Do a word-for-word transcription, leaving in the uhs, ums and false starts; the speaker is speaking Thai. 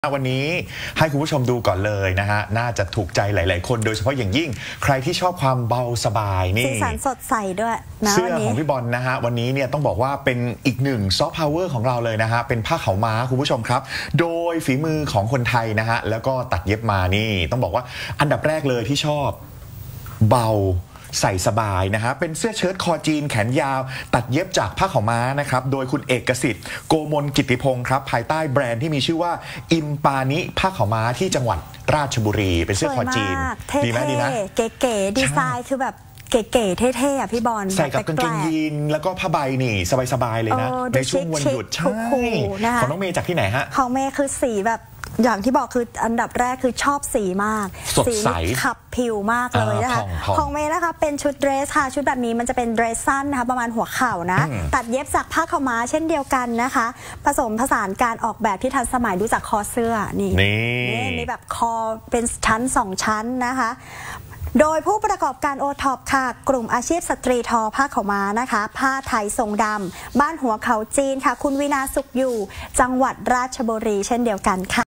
วันนี้ให้คุณผู้ชมดูก่อนเลยนะฮะน่าจะถูกใจหลายๆคนโดยเฉพาะอย่างยิ่งใครที่ชอบความเบาสบายนี่สีสันสดใสด้วยนะเสื้อของพี่บอลนะฮะวันนี้เนี่ยต้องบอกว่าเป็นอีกหนึ่งซอฟต์พาวเวอร์ของเราเลยนะฮะเป็นผ้าขาวม้าคุณผู้ชมครับโดยฝีมือของคนไทยนะฮะแล้วก็ตัดเย็บมานี่ต้องบอกว่าอันดับแรกเลยที่ชอบเบาใส่สบายนะฮะเป็นเสื้อเชิ้ตคอจีนแขนยาวตัดเย็บจากผ้าขาวม้านะครับโดยคุณเอกสิทธิ์โกมลกิติพงศ์ครับภายใต้แบรนด์ที่มีชื่อว่าอิมปานิผ้าขาวม้าที่จังหวัดราชบุรีเป็นเสื้อคอจีนดีไหมดีนะเก๋ๆดีไซน์คือแบบเก๋ๆเท่ๆอ่ะพี่บอลใส่กับกางเกงยีนแล้วก็ผ้าใบนี่สบายๆเลยนะในช่วงวันหยุดใช่ของน้องเมย์จากที่ไหนฮะของเมย์คือสีแบบอย่างที่บอกคืออันดับแรกคือชอบสีมากสดใสขับผิวมากเลยนะคะของเมย์นะคะเป็นชุดเดรสค่ะชุดแบบนี้มันจะเป็นเดรสสั้นนะคะประมาณหัวเข่านะตัดเย็บจากผ้าขาวม้าเช่นเดียวกันนะคะผสมผสานการออกแบบที่ทันสมัยดูจากคอเสื้อนี่นี่มีแบบคอเป็นชั้นสองชั้นนะคะโดยผู้ประกอบการโอท็อปค่ะกลุ่มอาชีพสตรีทอผ้าขาวม้านะคะผ้าไทยทรงดำบ้านหัวเขาจีนค่ะคุณวินาสุขอยู่จังหวัดราชบุรีเช่นเดียวกันค่ะ